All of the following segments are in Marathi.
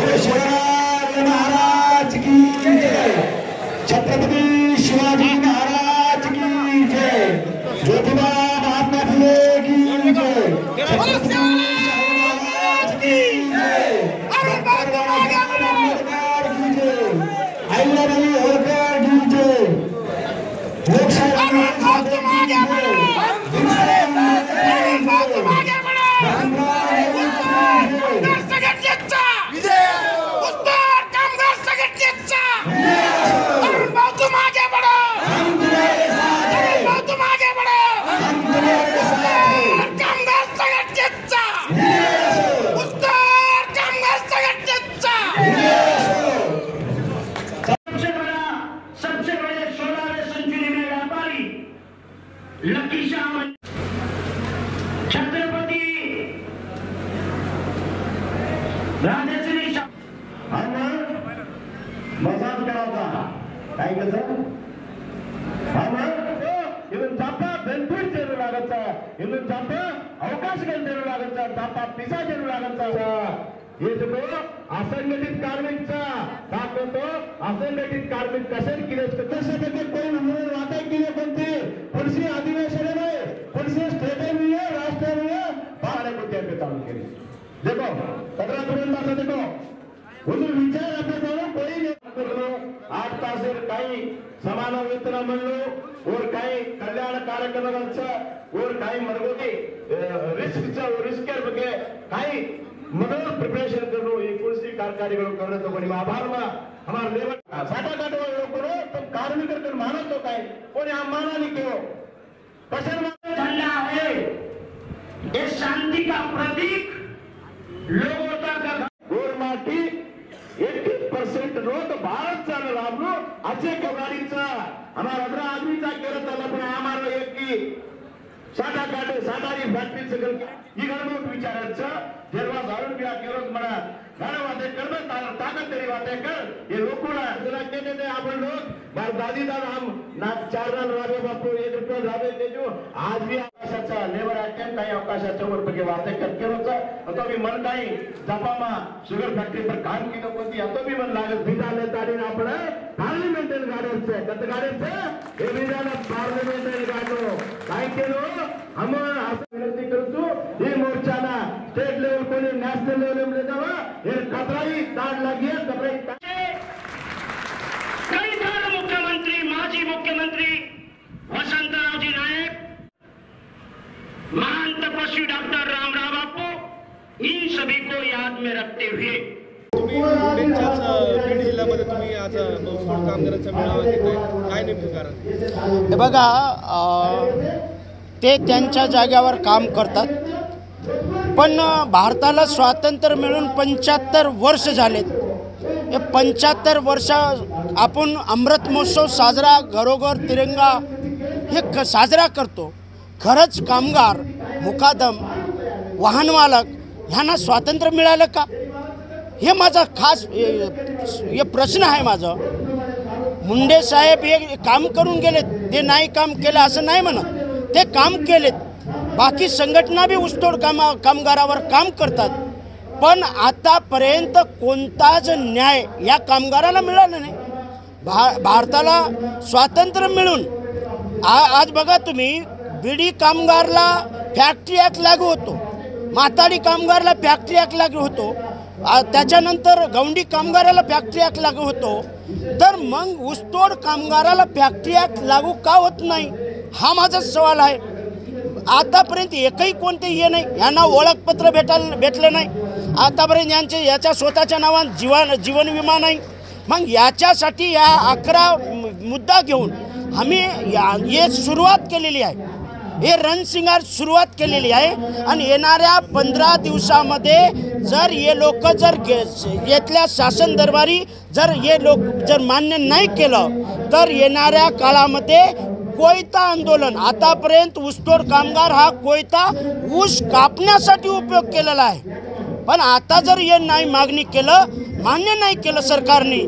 शिवाजी महाराज की जय। छत्रपति शिवाजी महाराज की जय। ज्योतिबा महात्मा फुले की जय। छत्रपति महाराज की जय। डॉक्टर बाबासाहेब आंबेडकर की जय। अहिल्याबाई होळकर की जय। लोकशाही छत्रपति राजश्री मजाक करायचा काय कसं इवन जापा बेनिफिट देणं लागायचा इवन जापा अवकाश देणं लागायचा जापा पिसा देणं लागायचा हे सगळं असंघटित कार्मिकचा दाखवतो असंघटित कार्मिक कशाने केले कसं कोण म्हणून वाटाय केले कोणते पुढची अधिवेशन आहे पुढचे स्टेट आहे राष्ट्रीय बाहेर कोणते चालू केले देखो 15 तुरंत देखो उन्हें विचार अपने कोई नहीं 8 तास काही समान वेतन म्हणलो और काही कल्याण कार्यक्रमांचा और काही मरगोती रिस्क ಬಗ್ಗೆ काही मदर प्रिपरेशन करो ये कुर्सी कार्यक्रम करने तो कोणी आभार मा हमारा लेबर साटा काटवा करो तो कार्मिक कर मानो तो काय कोणी आम्हाला नहीं क्यों पसंद झंडा है ये शांति का प्रतीक लोगों तक गोर माटी 80% रोज भारत चालू राबलो अजय कगाडीचा हमारा 15 आदमीचा केलं चालला पण आम्हाला एक की साटा काटे साटारी फॅक्टरी सगळं ही गणमत विचारायचं जेव्हा दारू पिया केलं म्हणा गाणं वाटे करणं ताकद तरी वाटे कर हे लोकोला जरा केले ते आपण लोग बार दादी दादा हम ना 4 रन रावे बापू 1 रुपया रावे ते जो आज भी आकाशाचा लेबर अटेंड काही आकाशाच्या वर ಬಗ್ಗೆ वाटे करके होता तो भी मन काही जपामा शुगर फॅक्टरी पर काम की होती तो भी मन लागत बिजाले ताडी आपण पार्लिमेंटरी गाड्यांचे कत गाड्यांचे हे बिजाला पार्लिमेंटरी गाडो काय केलो हम विनंती करतो ही मोर्चाला स्टेट लेवल कोणी नॅशनल लेवल मध्ये जावा हे कतराई ताड लागिए कतराई कई बार मुख्यमंत्री माजी मुख्यमंत्री वसंतरावजी नायक महान तपस्वी डॉक्टर रामराव बापू इन सभी को याद में रखते हुए तुम्ही बीड जिल्ह्यामध्ये तुम्ही आज ऊसतोड कामगारांचा मेळावा घेताय काय नेमकं कारण हे बघा ते त्यांच्या जागेवर काम करतात पण भारताला स्वातंत्र्य मिळून 75 वर्ष झालेत हे 75 वर्ष आपण अमृत महोत्सव साजरा घरोघर तिरंगा हे साजरा करतो खरंच कामगार मुकादम वाहन मालक ह्यांना स्वातंत्र्य मिळालं का हे माझा खास हे प्रश्न आहे माझा मुंडे साहेब हे काम करून गेलेत ते नाही काम केलं असं नाही म्हणत ते काम केलेत बाकी संघटना भी ऊसतोड कामगारावर काम करतात पण आतापर्यंत कोणताच न्याय या कामगाराला मिळाला नाही भारताला स्वातंत्र्य मिळून आज बघा तुम्ही बिडी कामगारला फॅक्टरी ॲक्ट लागू होतो माताडी कामगारला फॅक्टरी ॲक्ट लागू होतो त्याच्यानंतर गौंडी कामगाराला फॅक्टरी ॲक्ट लागू होतो तर मग ऊसतोड कामगाराला फॅक्टरी ॲक्ट लागू का होत नाही हा माझा सवाल आहे आतापर्यंत एकही कोणते हे नाही यांना ओळखपत्र भेटलं नाही आतापर्यंत यांचे याच्या स्वतःच्या नावाने जीवन विमा नाही मग याच्यासाठी या 11 मुद्दा घेऊन आम्ही हे सुरुवात केलेली आहे हे रणशिंगार सुरुवात केलेली आहे आणि येणाऱ्या 15 दिवसामध्ये जर हे लोक जर येथल्या शासन दरबारी जर हे लोक जर मान्य नाही केलं तर येणाऱ्या काळामध्ये कोयता आंदोलन आतापर्यंत ऊसतोड कामगार हा कोयता ऊस कापण्यासाठी उपयोग केलेला आहे पण आता जर हे नाही मागणी केलं मान्य नाही केलं सरकारने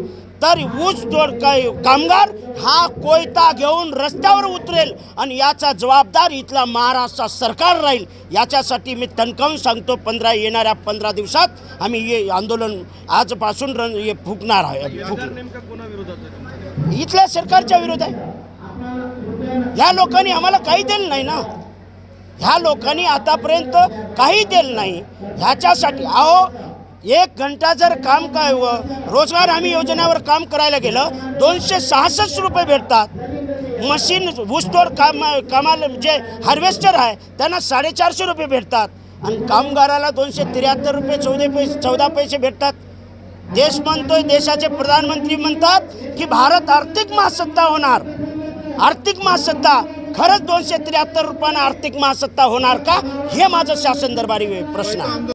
तर ऊसतोड कामगार हा कोयता घेऊन रस्त्यावर उतरेल आणि याचा जबाबदार इथला महाराष्ट्र सरकार राहील। याच्यासाठी मी तणकावून सांगतो, येणाऱ्या 15 दिवसात आम्ही हे आंदोलन आजपासून फुकणार आहे। नेमका कोणाविरोधात आहे? इथल्या सरकारच्या विरोध आहे। ह्या लोकांनी आम्हाला काही दिलं नाही ना, ह्या लोकांनी आतापर्यंत काही दिलं नाही। ह्याच्यासाठी अहो 1 घंटा जर काम काय रोजगार हमी योजनेवर काम करायला गेलं 266 रुपये भेटतात। मशीन ऊसतोड कामाला जे हार्वेस्टर आहे त्यांना 450 रुपये भेटतात आणि कामगाराला 273 रुपये 14 पैसे भेटतात। देश म्हणतोय, देशाचे प्रधानमंत्री म्हणतात की भारत आर्थिक महासत्ता होणार। आर्थिक महासत्ता खरंच 273 रुपयानं आर्थिक महासत्ता होणार का, हे माझं शासन दरबारी प्रश्न आहे।